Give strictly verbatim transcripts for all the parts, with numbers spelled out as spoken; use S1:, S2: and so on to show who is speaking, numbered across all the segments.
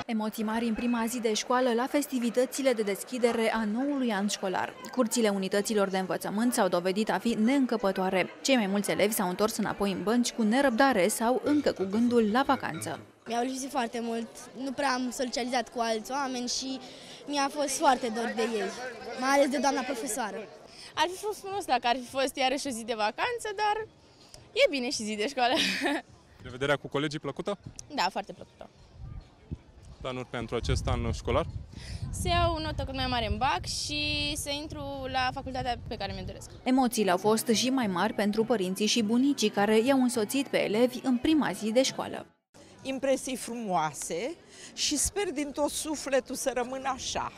S1: Emoții mari în prima zi de școală la festivitățile de deschidere a noului an școlar. Curțile unităților de învățământ s-au dovedit a fi neîncăpătoare. Cei mai mulți elevi s-au întors înapoi în bănci cu nerăbdare sau încă cu gândul la vacanță.
S2: Mi-au lipsit foarte mult, nu prea am socializat cu alți oameni și mi-a fost foarte dor de ei, mai ales de doamna profesoară.
S3: Ar fi fost frumos dacă ar fi fost iarăși o zi de vacanță, dar e bine și zi de școală.
S4: Revederea cu colegii plăcută?
S3: Da, foarte plăcută.
S4: Planuri pentru acest an școlar?
S3: Să iau o notă cât mai mare în bac și să intru la facultatea pe care mi-o doresc.
S1: Emoțiile au fost și mai mari pentru părinții și bunicii care i-au însoțit pe elevi în prima zi de școală.
S5: Impresii frumoase și sper din tot sufletul să rămână așa.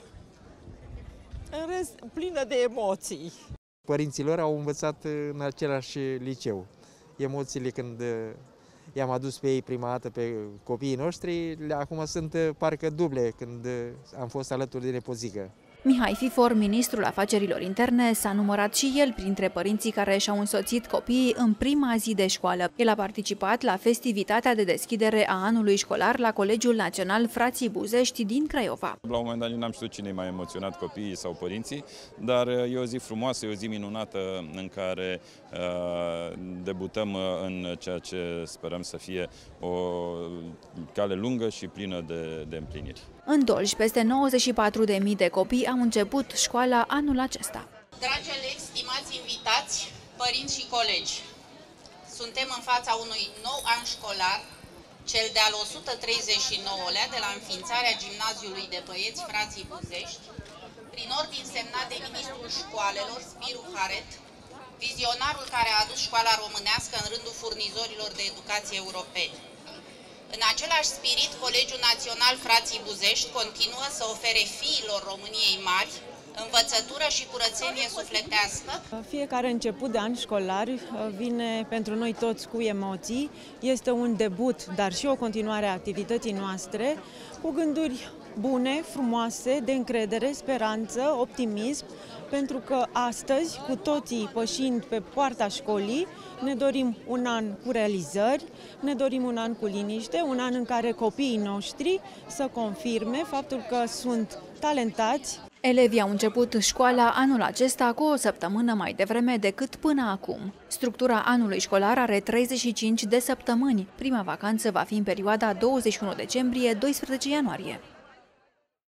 S5: În rest, plină de emoții.
S6: Părinții lor au învățat în același liceu. Emoțiile când i-am adus pe ei prima dată pe copiii noștri, acum sunt parcă duble când am fost alături de nepoțică.
S1: Mihai Fifor, ministrul afacerilor interne, s-a numărat și el printre părinții care și-au însoțit copiii în prima zi de școală. El a participat la festivitatea de deschidere a anului școlar la Colegiul Național Frații Buzești din Craiova.
S7: La un moment dat n-am știut cine mai emoționat, copiii sau părinții, dar e o zi frumoasă, e o zi minunată în care uh, debutăm în ceea ce sperăm să fie o cale lungă și plină de, de împliniri.
S1: În Dolj, peste nouăzeci și patru de mii de copii au început școala anul acesta.
S8: Dragi elevi, stimați invitați, părinți și colegi, suntem în fața unui nou an școlar, cel de-al o sută treizeci și nouălea de la înființarea Gimnaziului de Băieți Frații Buzești, prin ordin semnat de ministrul școalelor, Spiru Haret, vizionarul care a adus școala românească în rândul furnizorilor de educație europeni. În același spirit, Colegiul Național Frații Buzești continuă să ofere fiilor României mari învățătură și curățenie sufletească.
S9: Fiecare început de an școlar vine pentru noi toți cu emoții. Este un debut, dar și o continuare a activității noastre, cu gânduri bune, frumoase, de încredere, speranță, optimism, pentru că astăzi, cu toții pășind pe poarta școlii, ne dorim un an cu realizări, ne dorim un an cu liniște, un an în care copiii noștri să confirme faptul că sunt talentați.
S1: Elevii au început școala anul acesta cu o săptămână mai devreme decât până acum. Structura anului școlar are treizeci și cinci de săptămâni. Prima vacanță va fi în perioada douăzeci și unu decembrie - doisprezece ianuarie.